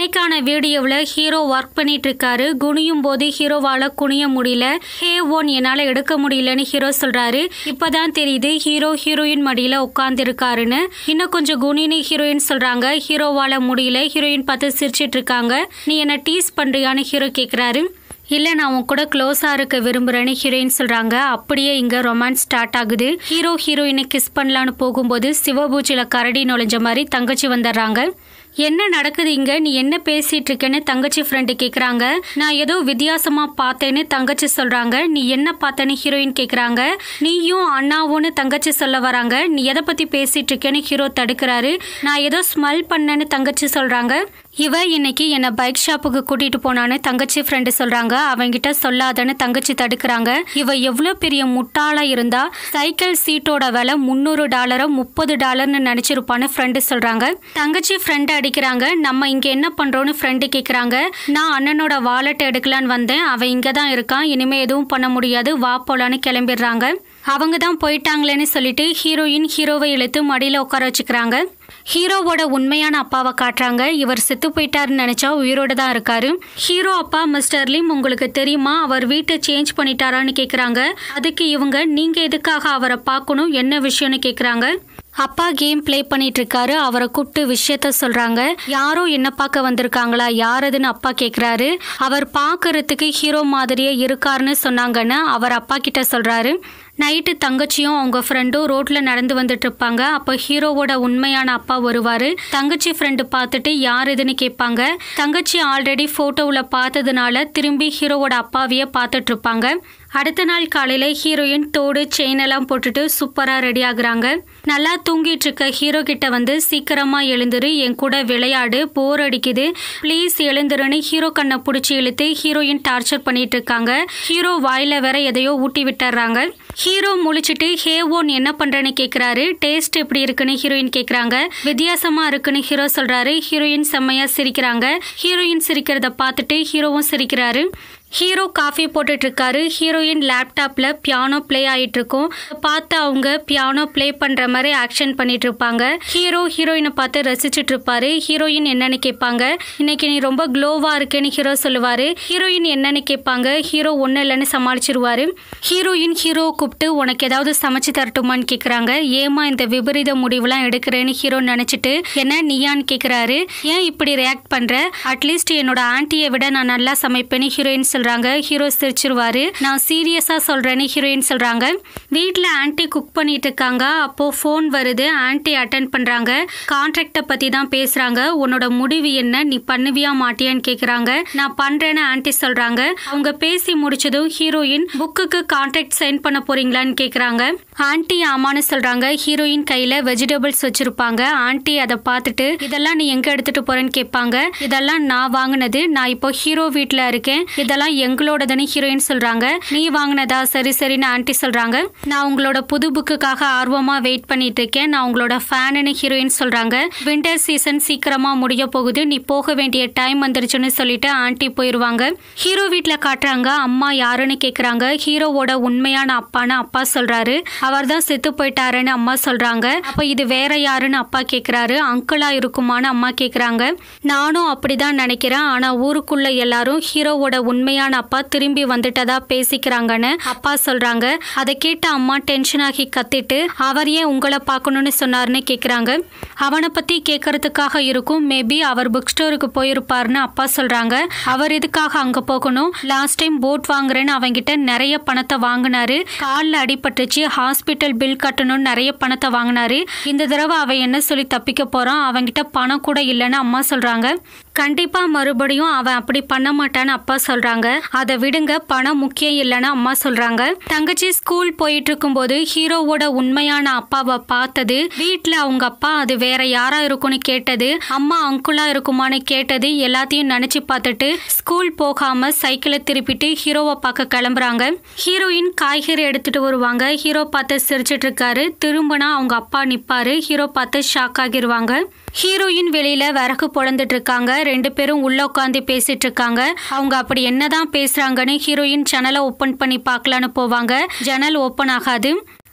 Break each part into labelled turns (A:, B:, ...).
A: இன்னைக்கான வீடியோவில் hero work பண்ணிட்டு இருக்காரு. குனியும் போது ஹீரோவால குனிய முடியல. ஹே ஒன் என்னால எடுக்க முடியலன்னு ஹீரோ சொல்றாரு. இப்பதான் தெரியுது ஹீரோ ஹீரோயின் மடியில உட்கார்ந்து இருக்காருன்னு. இன்னும் கொஞ்சம் குனின்னு ஹீரோயின் சொல்றாங்க. ஹீரோவால முடியல. ஹீரோயின் பார்த்து சிரிச்சிட்டு இருக்காங்க. நீ என்ன டீஸ் பண்றியான்னு ஹீரோ கேக்குறாரு. இல்லை நான் உன் கூட க்ளோஸாக இருக்க விரும்புகிறேன்னு ஹீரோயின் சொல்கிறாங்க. அப்படியே இங்கே ரொமான்ஸ் ஸ்டார்ட் ஆகுது. ஹீரோ ஹீரோயினை கிஸ் பண்ணலான்னு போகும்போது சிவபூஜையில் கரடி நுழைஞ்ச மாதிரி தங்கச்சி வந்துடுறாங்க. என்ன நடக்குது இங்க, நீ என்ன பேசிட்டு இருக்கேன்னு தங்கச்சி ஃப்ரெண்டு கேக்குறாங்க. நான் ஏதோ வித்தியாசமா பார்த்தேன்னு தங்கச்சி சொல்றாங்க. நீ என்ன பார்த்தேன்னு ஹீரோயின் கேக்குறாங்க. நீயும் அண்ணாவும்னு தங்கச்சி சொல்ல வராங்க. நீ எதை பத்தி பேசிட்டு இருக்கேன்னு ஹீரோ தடுக்கிறாரு. நான் ஏதோ ஸ்மெல் பண்ணேன்னு தங்கச்சி சொல்றாங்க. இவ இன்னைக்கு என்ன பைக் ஷாப்புக்கு கூட்டிட்டு போனான்னு தங்கச்சி ஃப்ரெண்டு சொல்றாங்க. அவங்கிட்ட சொல்லாதன்னு தங்கச்சி தடுக்கிறாங்க. இவ எவ்வளவு பெரிய முட்டாளா இருந்தா சைக்கிள் சீட்டோட விலை $300 $30 நினைச்சிருப்பான்னு ஃப்ரெண்டு சொல்றாங்க. தங்கச்சி ஃப்ரெண்டு அடிக்கிறாங்க. நம்ம இங்க என்ன பண்றோம்னு ஃப்ரெண்டு கேக்குறாங்க. நான் அண்ணனோட வாலெட் எடுக்கலான்னு வந்தேன். அவன் இங்க தான் இருக்கான். இனிமே எதுவும் பண்ண முடியாது, வா போலான்னு கிளம்பிடுறாங்க. அவங்க தான் போயிட்டாங்களேன்னு சொல்லிட்டு ஹீரோயின் ஹீரோவை இழுத்து மடியில உட்கார வச்சுக்கிறாங்க. ஹீரோவோட உண்மையான அப்பாவை காட்டுறாங்க. இவர் செத்து போயிட்டாருன்னு நினைச்சா உயிரோட தான் இருக்காரு. ஹீரோ அப்பா மிஸ்டர் லிம் உங்களுக்கு தெரியுமா, அவர் வீட்டை சேஞ்ச் பண்ணிட்டாரான்னு கேக்குறாங்க. அதுக்கு இவங்க நீங்க எதுக்காக அவரை பார்க்கணும், என்ன விஷயம்னு கேக்குறாங்க. அப்பா கேம் பிளே பண்ணிட்டு இருக்காரு. அவரை கூப்பிட்டு விஷயத்த சொல்றாங்க. யாரோ என்ன பார்க்க வந்திருக்காங்களா, யாரதுன்னு அப்பா கேக்குறாரு. அவர் பார்க்கறதுக்கு ஹீரோ மாதிரியே இருக்காருன்னு சொன்னாங்கன்னு அவர் அப்பா கிட்ட சொல்றாரு. நைட்டு தங்கச்சியும் அவங்க ஃப்ரெண்டும் ரோட்ல நடந்து வந்துட்டு இருப்பாங்க. அப்போ ஹீரோவோட உண்மையான அப்பா வருவாரு. தங்கச்சி ஃப்ரெண்டு பார்த்துட்டு யார் இதுன்னு கேட்பாங்க. தங்கச்சி ஆல்ரெடி போட்டோவில் பார்த்ததுனால திரும்பி ஹீரோவோட அப்பாவையே பார்த்துட்டு இருப்பாங்க. அடுத்த நாள் காலையில ஹீரோயின் தோடு செயின் எல்லாம் போட்டுட்டு சூப்பரா ரெடி ஆகுறாங்க. நல்லா தூங்கிட்டு இருக்க ஹீரோ கிட்ட வந்து சீக்கிரமா எழுந்துரு, என் கூட விளையாடு, போர் அடிக்குது, பிளீஸ் எழுந்துருன்னு ஹீரோ கண்ணை பிடிச்சி இழுத்து ஹீரோயின் டார்ச்சர் பண்ணிட்டு இருக்காங்க. ஹீரோ வாயில வேற எதையோ ஊட்டி விட்டுறாங்க. ஹீரோ முழிச்சிட்டு ஹே ஒன் என்ன பண்றேன்னு கேக்குறாரு. டேஸ்ட் எப்படி இருக்குன்னு ஹீரோயின் கேக்குறாங்க. வித்தியாசமா இருக்குன்னு ஹீரோ சொல்றாரு. ஹீரோயின் செம்மையா சிரிக்கிறாங்க. ஹீரோயின் சிரிக்கிறத பார்த்துட்டு ஹீரோவும் சிரிக்கிறாரு. ஹீரோ காஃபி போட்டுட்டு இருக்காரு. ஹீரோயின் லேப்டாப்ல பியானோ பிளே ஆயிட்டு இருக்கும். பார்த்து அவங்க பியானோ பிளே பண்ற மாதிரி ஆக்ஷன் பண்ணிட்டு இருப்பாங்க. ஹீரோ ஹீரோயினை பார்த்து ரசிச்சுட்டு இருப்பாரு. ஹீரோயின் என்னன்னு கேட்பாங்க. இன்னைக்கு நீ ரொம்ப க்ளோவா இருக்கேன்னு ஹீரோ சொல்லுவாரு. ஹீரோயின் என்னன்னு கேட்பாங்க. ஹீரோ ஒன்னும் இல்லைன்னு சமாளிச்சிருவாரு. ஹீரோயின் ஹீரோ கூப்பிட்டு உனக்கு ஏதாவது சமைச்சு தரட்டுமான்னு கேக்குறாங்க. ஏமா இந்த விபரீத முடிவுலாம் எடுக்கிறேன்னு ஹீரோ நினைச்சிட்டு என்ன நீயான்னு கேக்குறாரு. ஏன் இப்படி ரியாக்ட் பண்ற, அட்லீஸ்ட் என்னோட ஆன்ட்டியை விட நான் நல்லா சமைப்பேன்னு ஹீரோயின் சொல்றாங்க. ஹீரோ சிரிச்சிருவாரு. நான் சீரியஸா சொல்றேன்னு ஹீரோயின் சொல்றாங்க. வீட்ல ஆன்ட்டி குக் பண்ணிட்டு இருக்காங்க. அப்போ போன் வருது. ஆன்ட்டி அட்டென்ட் பண்றாங்க. கான்ட்ராக்ட பத்தி தான் பேசுறாங்க. உன்னோட முடிவு என்ன, நீ பண்ணுவியா மாட்டியான்னு கேக்குறாங்க. நான் பண்றேன்னு ஆன்ட்டி சொல்றாங்க. அவங்க பேசி முடிச்சதும் ஹீரோயின் புக்குக்கு கான்ட்ராக்ட் சைன் பண்ண போறீங்களான்னு கேக்குறாங்க. ஆன்ட்டி ஆமான்னு சொல்றாங்க. ஹீரோயின் கையில வெஜிடபிள்ஸ் வச்சிருப்பாங்க. ஆன்ட்டி அதை பார்த்துட்டு இதெல்லாம் நீ எங்க எடுத்துட்டு போறேன்னு கேட்பாங்க. இதெல்லாம் நான் வாங்கினது, நான் இப்போ ஹீரோ வீட்டுல இருக்கேன், இதெல்லாம் எங்களோடதுன்னு ஹீரோயின் சொல்றாங்க. நீ வாங்கினதா, சரி சரின்னு ஆன்ட்டி சொல்றாங்க. நான் உங்களோட புது புக்குக்காக ஆர்வமா வெயிட் பண்ணிட்டு இருக்கேன், நான் உங்களோட ஃபேன்னு ஹீரோயின் சொல்றாங்க. வின்டர் சீசன் சீக்கிரமா முடிய போகுது, நீ போக வேண்டிய டைம் வந்துருச்சுன்னு சொல்லிட்டு ஆன்ட்டி போயிருவாங்க. ஹீரோ வீட்டுல காட்டுறாங்க. அம்மா யாருன்னு கேக்குறாங்க. ஹீரோவோட உண்மையான அப்பான்னு அப்பா சொல்றாரு. அவர் தான் செத்து போயிட்டாருன்னு அம்மா சொல்றாங்க. அப்ப இது வேற யாருன்னு அப்பா கேக்குறாரு. அங்கிளா இருக்குமான்னு அம்மா கேக்குறாங்க. நானும் அப்படிதான் நினைக்கிறேன், ஆனா ஊருக்குள்ள எல்லாரும் ஹீரோவோட உண்மையான அப்பா திரும்பி வந்துட்டதா பேசிக்கிறாங்கன்னு அப்பா சொல்றாங்க. அதை கேட்ட அம்மா டென்ஷன் ஆகி கத்திட்டு அவர் ஏன் உங்களை பார்க்கணும்னு சொன்னாருன்னு கேக்குறாங்க. அவனை பத்தி கேட்கறதுக்காக இருக்கும், மேபி அவர் புக் ஸ்டோருக்கு போயிருப்பாருன்னு அப்பா சொல்றாங்க. அவர் எதுக்காக அங்க போகணும், லாஸ்ட் டைம் போட் வாங்குறேன்னு அவங்கிட்ட நிறைய பணத்தை வாங்கினாரு, காலில் அடிபட்டுச்சு, ஹாஸ்பிட்டல் பில் கட்டணும்னு நிறைய பணத்தை வாங்கினாரு. இந்த தடவை அவன் என்ன சொல்லி தப்பிக்க போறான், அவங்கிட்ட பணம் கூட இல்லைன்னு அம்மா சொல்றாங்க. கண்டிப்பா மறுபடியும் அவன் அப்படி பண்ண மாட்டான்னு அப்பா சொல்றாங்க. அதை விடுங்க, பணம் முக்கியம் இல்லைன்னு அம்மா சொல்றாங்க. தங்கச்சி ஸ்கூல் போயிட்டு இருக்கும் போது ஹீரோவோட உண்மையான அப்பாவை பார்த்தது, வீட்டுல அவங்க அப்பா அது வேற யாரா இருக்கும்னு கேட்டது, அம்மா அங்குலா இருக்குமான்னு கேட்டது எல்லாத்தையும் நினைச்சு பார்த்துட்டு ஸ்கூல் போகாம சைக்கிளை திருப்பிட்டு ஹீரோவை பார்க்க கிளம்புறாங்க. ஹீரோயின் காய்கறி எடுத்துட்டு வருவாங்க. ஹீரோ பார்த்து சிரிச்சிட்டு இருக்காரு. திரும்பினா அவங்க அப்பா நிப்பாரு. ஹீரோ பார்த்து ஷாக் ஆகிருவாங்க. ஹீரோயின் வெளியில விறகு பொழந்துட்டு இருக்காங்க. ரெண்டு பேரும் உள்ள உட்காந்து பேசிட்டு இருக்காங்க. அவங்க அப்படி என்னதான் பேசுறாங்கன்னு ஹீரோயின் ஜன்னலை ஓபன் பண்ணி பார்க்கலான்னு போவாங்க. ஜன்னல் ஓபன் ஆகாது.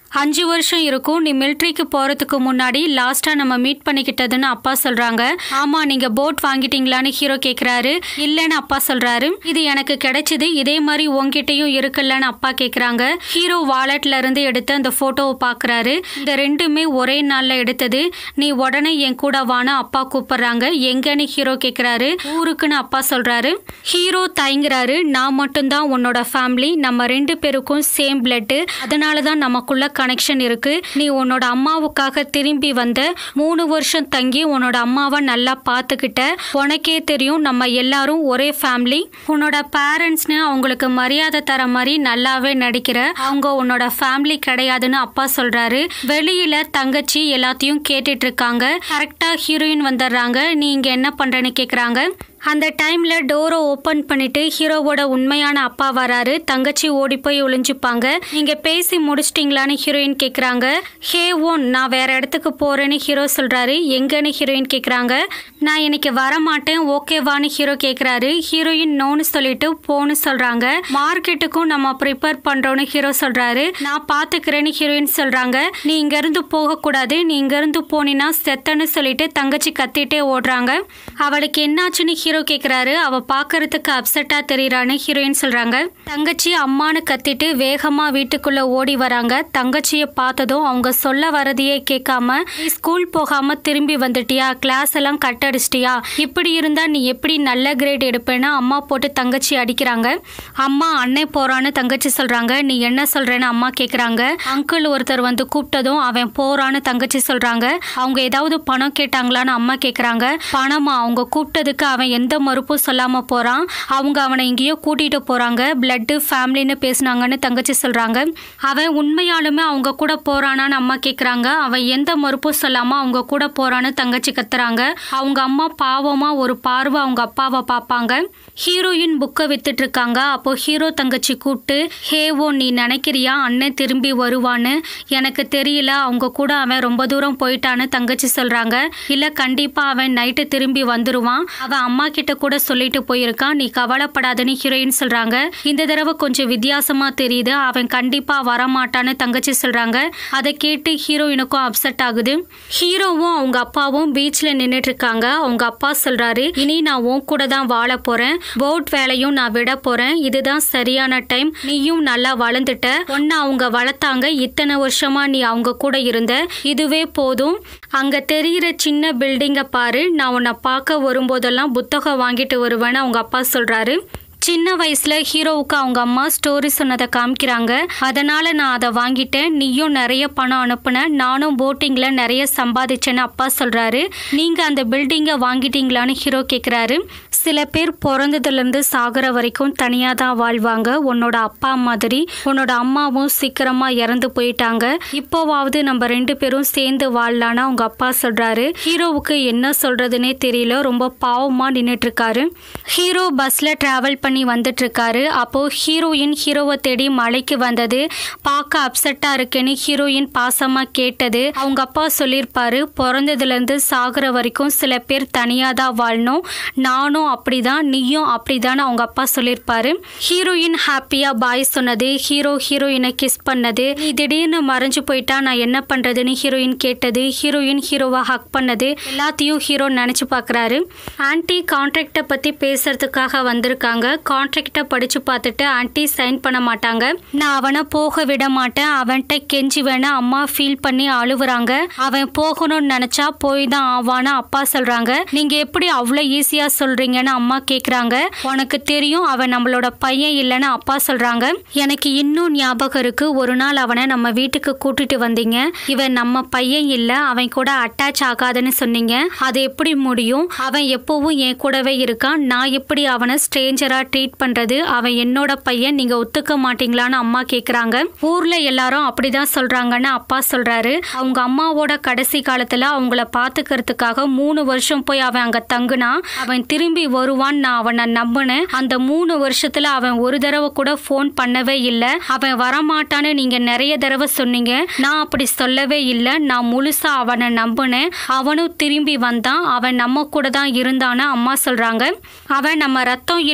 A: 5 வருஷம் இருக்கும். நீ மிலிட்ரிக்கு போறதுக்கு முன்னாடி லாஸ்டா நம்ம மீட் பண்ணிக்கிட்டதுன்னு அப்பா சொல்றாங்க. ஆமா, நீங்க போட் வாங்கிட்டீங்களான்னு ஹீரோ கேக்குறாரு. இல்லன்னு அப்பா சொல்றாரு. இது எனக்கு கிடைச்சது, இதே மாதிரி உன்கிட்டயும் இருக்குல்லன்னு அப்பா கேக்குறாங்க. ஹீரோ வாலெட்ல இருந்து எடுத்து அந்த போட்டோவை பாக்குறாரு. இந்த ரெண்டுமே ஒரே நாள்ல எடுத்தது. நீ உடனே என் கூட வான்னு அப்பா கூப்பிடுறாங்க. எங்கன்னு ஹீரோ கேக்குறாரு. ஊருக்குன்னு அப்பா சொல்றாரு. ஹீரோ தயங்குறாரு. நான் மட்டும்தான் உன்னோட ஃபேமிலி, நம்ம 2 பேருக்கும் சேம் பிளட், அதனாலதான் நமக்குள்ள கனெக்ஷன் இருக்கு. நீ உன்னோட அம்மாவுக்காக திரும்பி வந்த, 3 வருஷம் தங்கி உன்னோட அம்மாவை நல்லா பார்த்துக்கிட்ட. உனக்கே தெரியும் நம்ம எல்லாரும் ஒரே ஃபேமிலி. உன்னோட பேரண்ட்ஸ்னு அவங்களுக்கு மரியாதை தர மாதிரி நல்லாவே நடிக்கிற. அவங்க உன்னோட ஃபேமிலி கிடையாதுன்னு அப்பா சொல்றாரு. வெளியில தங்கச்சி எல்லாத்தையும் கேட்டுட்டு இருக்காங்க. கரெக்டா ஹீரோயின் வந்துடுறாங்க. நீ இங்க என்ன பண்றேன்னு கேக்குறாங்க. அந்த டைம்ல டோரை ஓபன் பண்ணிட்டு ஹீரோவோட உண்மையான அப்பா வராரு. தங்கச்சி ஓடி போய் ஒளிஞ்சுப்பாங்க. நீங்க பேசி முடிச்சிட்டீங்களான்னு ஹீரோயின் கேக்குறாங்க. ஹே ஓன், நான் வேற இடத்துக்கு போறேன்னு ஹீரோ சொல்றாரு. எங்கன்னு ஹீரோயின் கேக்குறாங்க. நான் இன்னைக்கு வர மாட்டேன், ஓகேவான்னு ஹீரோ கேக்குறாரு. ஹீரோயின் நோன்னு சொல்லிட்டு போன்னு சொல்றாங்க. மார்க்கெட்டுக்கும் நம்ம ப்ரிப்பேர் பண்றோம்னு ஹீரோ சொல்றாரு. நான் பாத்துக்கிறேன்னு ஹீரோயின் சொல்றாங்க. நீ இங்க இருந்து போக கூடாது, நீ இங்க இருந்து போனினா செத்தன்னு சொல்லிட்டு தங்கச்சி கத்திட்டே ஓடுறாங்க. அவளுக்கு என்னாச்சுன்னு ஹீரோ கேக்குறாரு. அவ பாக்குறதுக்கு அப்செட்டா தெரியறான்னு ஹீரோயின் சொல்றாங்க. தங்கச்சி அம்மானு கத்திட்டு வேகமா வீட்டுக்குள்ள ஓடி வராங்க. தங்கச்சிய பார்த்ததும் அவங்க சொல்ல வரதையே கேட்காம, நீ ஸ்கூல் போகாம திரும்பி வந்துட்டியா, கிளாஸ் எல்லாம் கட் அடிச்சிட்டியா, இப்படி இருந்தா நீ எப்படி நல்ல கிரேட் எடுப்பேன்னு அம்மா போட்டு தங்கச்சி அடிக்கிறாங்க. அம்மா அண்ணே போறான்னு தங்கச்சி சொல்றாங்க. நீ என்ன சொல்றேன்னு அம்மா கேக்குறாங்க. அங்கிள் ஒருத்தர் வந்து கூப்பிட்டதும் அவன் போறான்னு தங்கச்சி சொல்றாங்க. அவங்க ஏதாவது பணம் கேட்டாங்களான்னு அம்மா கேக்குறாங்க. பணமா? அவங்க கூப்பிட்டதுக்கு அவன் எந்த மறுப்பும் சொல்லாம போறான். அவங்க அவனை எங்கேயோ கூட்டிட்டு போறாங்க. பிளட் ஃபேமிலின்னு பேசினாங்கன்னு தங்கச்சி சொல்றாங்க. அவன் உண்மையாலுமே அவங்க கூட போறானான்னு அம்மா கேக்குறாங்க. அவன் எந்த மறுப்பும் சொல்லாம அவங்க கூட போறான்னு தங்கச்சி கத்துறாங்க. அவங்க அம்மா பாவமா ஒரு பார்வை அவங்க அப்பாவை பார்ப்பாங்க. ஹீரோயின் புக்கை வித்துட்டு இருக்காங்க. அப்போ ஹீரோ தங்கச்சி கூப்பிட்டு, ஹே ஓ, நீ நினைக்கிறியா அண்ணன் திரும்பி வருவான்னு? எனக்கு தெரியல, அவங்க கூட அவன் ரொம்ப தூரம் போயிட்டான்னு தங்கச்சி சொல்றாங்க. இல்ல, கண்டிப்பா அவன் நைட்டு திரும்பி வந்துருவான், அவன் அம்மா கிட்ட கூட சொல்லிட்டு போயிருக்கான், நீ கவலைப்படாதன்னு ஹீரோயின் சொல்றாங்க. இந்த தடவை கொஞ்சம் வித்தியாசமா தெரியுது, அவன் கண்டிப்பா வரமாட்டான்னு தங்கச்சி சொல்றாங்க. அதை கேட்டு ஹீரோயினுக்கும் அப்செட் ஆகுது. ஹீரோவும் அவங்க அப்பாவும் பீச்ல நின்றுட்டு இருக்காங்க. அவங்க அப்பா சொல்றாரு, இனி நான் உன் கூட தான் வாழ போறேன், போட் வேலையும் நான் விட போறேன், இதுதான் சரியான டைம், நீயும் நல்லா வளர்ந்துட்ட, ஒன்னு அவங்க வளர்த்தாங்க, இத்தனை வருஷமா நீ அவங்க கூட இருந்த, இதுவே போதும், அங்க தெரியிற சின்ன பில்டிங்க பாரு, நான் உன்னை பார்க்க வரும்போதெல்லாம் புத்தகம் வாங்கிட்டு வருவேன்னு அவங்க அப்பா சொல்றாரு. சின்ன வயசுல ஹீரோவுக்கு அவங்க அம்மா ஸ்டோரி சொன்னதை காமிக்கிறாங்க. அதனால நான் அதை வாங்கிட்டேன், நீயும் நிறைய பணம் அனுப்புன, நானும் போட்டிங்ல நிறைய சம்பாதிச்சேன்னு அப்பா சொல்றாரு. நீங்க அந்த பில்டிங்கை வாங்கிட்டீங்களான்னு ஹீரோ கேக்குறாரு. சில பேர் பிறந்ததுல இருந்து சாகுற வரைக்கும் தனியா தான் வாழ்வாங்க. உன்னோட அப்பா மாதிரி உன்னோட அம்மாவும் சீக்கிரமா இறந்து போயிட்டாங்க, இப்போவாவது நம்ம 2 பேரும் சேர்ந்து வாழலான்னு அவங்க அப்பா சொல்றாரு. ஹீரோவுக்கு என்ன சொல்றதுன்னே தெரியல, ரொம்ப பாவமா நின்னுட்டு இருக்காரு. ஹீரோ பஸ்ல டிராவல் பண்ணி வந்துட்டு இருக்காரு. அப்போ ஹீரோயின் ஹீரோவை தேடி மலைக்கு வந்தது பார்க்க அப்செட்டா இருக்குன்னு ஹீரோயின் பாசமா கேட்டது. அவங்க அப்பா சொல்லியிருப்பாரு, பிறந்ததுல இருந்து சாகுற வரைக்கும் சில பேர் தனியா தான் வாழணும், நானும் அப்படிதான், நீயும் அப்படிதான் அவங்க அப்பா சொல்லியிருப்பாரு. ஹீரோயின் ஹாப்பியா பாய் சொன்னது, ஹீரோ ஹீரோயினை கிஸ் பண்ணது, நீ திடீர்னு மறைஞ்சு போயிட்டா நான் என்ன பண்றதுன்னு ஹீரோயின் கேட்டது, ஹீரோயின் ஹீரோவை ஹக் பண்ணது, எல்லாத்தையும் ஹீரோ நினைச்சு பாக்குறாரு. ஆன்டி கான்ட்ராக்டை பத்தி பேசுறதுக்காக வந்திருக்காங்க. கான்ட்ராக்டை படிச்சு பார்த்துட்டு ஆன்டி சைன் பண்ண மாட்டாங்க. நான் அவனை போக விட மாட்டேன், அவன்கிட்ட கெஞ்சி வேணா அம்மா ஃபீல் பண்ணி அழுவுறாங்க, அவன் போகணும்னு நினைச்சா போய் தான் ஆவான்னு அப்பா சொல்றாங்க. நீங்க எப்படி அவ்வளோ ஈஸியா சொல்றீங்கன்னு அம்மா கேக்குறாங்க. உனக்கு தெரியும் அவன் நம்மளோட பையன் இல்லைன்னு அப்பா சொல்றாங்க. எனக்கு இன்னும் ஞாபகம் இருக்கு, ஒரு நாள் அவனை நம்ம வீட்டுக்கு கூட்டிட்டு வந்தீங்க, இவன் நம்ம பையன் இல்ல, அவன் கூட அட்டாச் ஆகாதுன்னு சொன்னீங்க, அது எப்படி முடியும்? அவன் எப்பவும் என் கூடவே இருக்கான், நான் எப்படி அவனை ஸ்ட்ரேஞ்சரா ட்ரீட் பண்றது? அவன் என்னோட பையன், நீங்க ஒத்துக்க மாட்டீங்களான்னு அம்மா கேக்குறாங்க. ஊர்ல எல்லாரும் அப்படிதான் சொல்றாங்கன்னு அப்பா சொல்றாரு. அவங்க அம்மாவோட கடைசி காலத்துல அவங்கள பாத்துக்கிறதுக்காக 3 வருஷம் போய் அவன் அங்க தங்குனா, அவன் திரும்பி வருவான் நான் அவனை நம்பினேன். அந்த 3 வருஷத்துல அவன் ஒரு தடவை கூட போன் பண்ணவே இல்லை. அவன் வரமாட்டான்னு நீங்க நிறைய தடவை சொன்னீங்க, நான் அப்படி சொல்லவே இல்லை, நான் முழுசா அவனை நம்பினேன், அவனும் திரும்பி வந்தான், அவன் நம்ம கூட தான் இருந்தான்னு அம்மா சொல்றாங்க. அவன் நம்ம ரத்தம் இல்லைன்னு அப்பா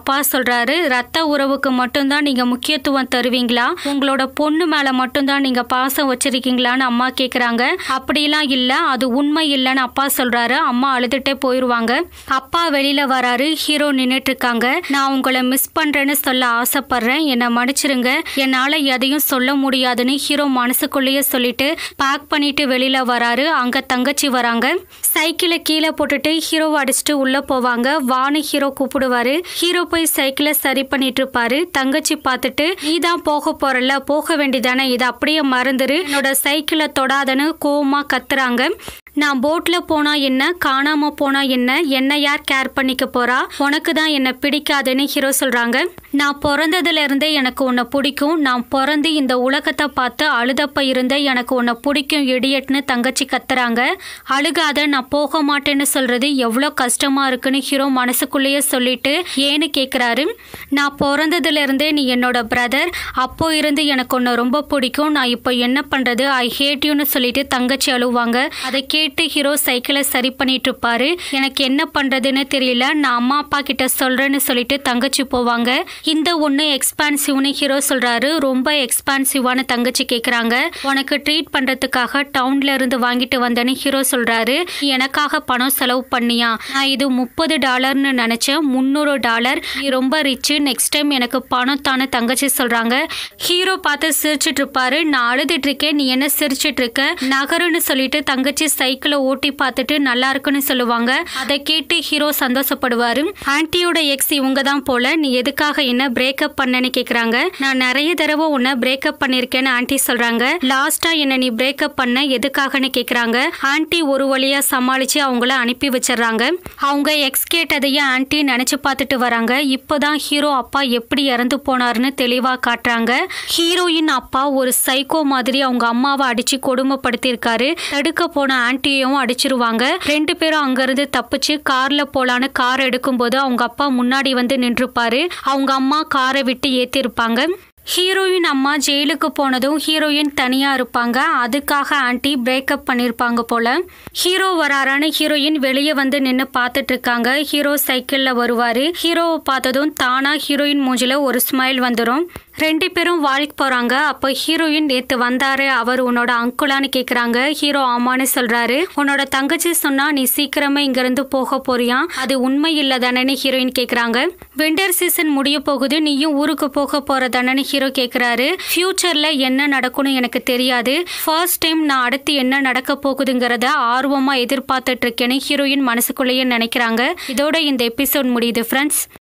A: அப்பா சொல்றாரு, ரத்த உறவுக்கு மட்டும்தான் நீங்க முக்கியத்துவம் தருவீங்களா, உங்களோட பொண்ணு மேல மட்டும்தான் நீங்க பாசம் வச்சிருக்கீங்களான்னு அம்மா கேக்குறாங்க. அப்படிலாம் இல்ல, அது உண்மை இல்லைன்னு அப்பா சொல்றாரு. அம்மா அழுதுட்டே போயிருவாங்க. அப்பா வெளியில வராரு. ஹீரோ நின்னுட்டு இருக்காங்க. நான் உங்களை மிஸ் பண்றேன்னு சொல்ல ஆசைப்படுறேன், என்னை மன்னிச்சிருங்க, என்னால எதையும் சொல்ல முடியாதுன்னு ஹீரோ மனசுக்குள்ளேயே சொல்லிட்டு பேக் பண்ணிட்டு வெளியில வராரு. அங்க தங்கச்சி வராங்க. சைக்கிளை கீழே போட்டுட்டு ஹீரோவை அடிச்சுட்டு உள்ள போவாங்க. வான்னு ஹீரோ கூப்பிடுவாரு. ஹீரோ போய் சைக்கிளை சரி பண்ணிட்டு இருப்பாரு. தங்கச்சி பார்த்துட்டு, நீ தான் போக போறல, போக வேண்டியதானே, இதை அப்படியே மறந்துரு, என்னோட சைக்கிளை தொடாதன்னு கோவமா கத்துறாங்க. நான் போட்ல போனா என்ன, காணாம போனா என்ன, என்ன யார் கேர் பண்ணிக்க போறா, உனக்கு தான் என்ன பிடிக்காதுன்னு ஹீரோ சொல்றாங்க. நான் பிறந்ததுல இருந்தே எனக்கு உன்னை பிடிக்கும், நான் பிறந்து இந்த உலகத்தை பார்த்து அழுதப்ப இருந்த எனக்கு உன்னை பிடிக்கும் இடியட்னு தங்கச்சி கத்துறாங்க. அழுகாத, நான் போக மாட்டேன்னு சொல்றது எவ்வளோ கஷ்டமா இருக்குன்னு ஹீரோ மனசுக்குள்ளேயே சொல்லிட்டு ஏன்னு கேட்குறாரு. நான் பிறந்ததுல இருந்தே நீ என்னோட பிரதர், அப்போ இருந்து எனக்கு உன்னை ரொம்ப பிடிக்கும், நான் இப்போ என்ன பண்றது, ஐ ஹேட் யூன்னு சொல்லிட்டு தங்கச்சி அழுவாங்க. அதை கேட்டு ஹீரோ சைக்கிளை சரி பண்ணிட்டு இருப்பாரு. எனக்கு என்ன பண்றதுன்னு தெரியல, நான் அம்மா அப்பா கிட்ட சொல்றேன்னு சொல்லிட்டு தங்கச்சி போவாங்க. இந்த ஒண்ணு எக்ஸ்பான்சிவ்னு ஹீரோ சொல்றாரு. ரொம்ப எக்ஸ்பான்சிவான தங்கச்சி கேக்குறாங்க. உனக்கு ட்ரீட் பண்றதுக்காக டவுன்ல இருந்து வாங்கிட்டு வந்தேன்னு ஹீரோ சொல்றாரு. எனக்காக பணம் செலவு பண்ணியா, நான் இது $30ன்னு நினைச்சேன், $300, நீ ரொம்ப ரிச், நெக்ஸ்ட் டைம் எனக்கு பணம் தானே தங்கச்சி சொல்றாங்க. ஹீரோ பார்த்து சிரிச்சிட்டு இருப்பாரு. நான் அழுதுட்டு இருக்கேன், நீ என்ன சிரிச்சிட்டு இருக்க, நகருன்னு சொல்லிட்டு தங்கச்சி சைக்கிளை ஓட்டி பார்த்துட்டு நல்லா இருக்குன்னு சொல்லுவாங்க. அதை கேட்டு ஹீரோ சந்தோஷப்படுவாரு. ஆன்ட்டியோட எக்ஸ் இவங்க தான் போல, நீ எதுக்காக என்ன பிரேக்கப் பண்ணன்னு கேக்குறாங்க. நான் நிறைய தடவை உன்னை பிரேக்கப் பண்ணிருக்கேன்னு ஆன்ட்டி சொல்றாங்க. லாஸ்டா என்ன நீ பிரேக்கப் பண்ண எதுக்காகன்னு கேக்குறாங்க. ஆன்ட்டி ஒரு வழியா சமாளிச்சு அவங்கள அனுப்பி வச்சிடறாங்க. அவங்க எக்ஸ் கேட்டதையே ஆன்ட்டி நினைச்சு பார்த்துட்டு வராங்க. இப்போதான் ஹீரோ அப்பா எப்படி இறந்து போனாருன்னு தெளிவா காட்டுறாங்க. ஹீரோயின் அப்பா ஒரு சைக்கோ மாதிரி அவங்க அம்மாவை அடிச்சு கொடுமைப்படுத்திருக்காரு. தடுக்க போன ஆன்ட்டியும் அடிச்சிருவாங்க. 2 பேரும் அங்கிருந்து தப்பிச்சு கார்ல போலான்னு கார் எடுக்கும் போது அவங்க அப்பா முன்னாடி வந்து நின்றுப்பாரு. அவங்க அம்மா காரை விட்டு ஏத்திருப்பாங்க. ஹீரோயின் அம்மா ஜெயிலுக்கு போனதும் ஹீரோயின் தனியா இருப்பாங்க. அதுக்காக ஆன்ட்டி பிரேக்கப் பண்ணிருப்பாங்க போல. ஹீரோ வராரான்னு ஹீரோயின் வெளியே வந்து நின்று பார்த்துட்டு இருக்காங்க. ஹீரோ சைக்கிள்ல வருவாரு. ஹீரோவை பார்த்ததும் தானா ஹீரோயின் மூஞ்சில ஒரு ஸ்மைல் வந்துடும். 2 பேரும் வாய்க்கு போறாங்க. அப்போ ஹீரோயின் நேத்து வந்தாரு, அவர் உன்னோட அங்குலான்னு கேக்குறாங்க. ஹீரோ ஆமான்னு சொல்றாரு. உன்னோட தங்கச்சி சொன்னா நீ சீக்கிரமே இங்க இருந்து போக போறியா, அது உண்மை இல்ல தானேன்னு ஹீரோயின் கேக்குறாங்க. விண்டர் சீசன் முடிய போகுது, நீயும் ஊருக்கு போக போற தானேன்னு ஹீரோ கேக்குறாரு. ஃபியூச்சர்ல என்ன நடக்கும்னு எனக்கு தெரியாது, ஃபர்ஸ்ட் டைம் நான் அடுத்து என்ன நடக்க போகுதுங்கிறத ஆர்வமா எதிர்பார்த்துட்டு இருக்கேன்னு ஹீரோயின் மனசுக்குள்ளேயே நினைக்கிறாங்க. இதோட இந்த எபிசோட் முடியுது ஃப்ரெண்ட்ஸ்.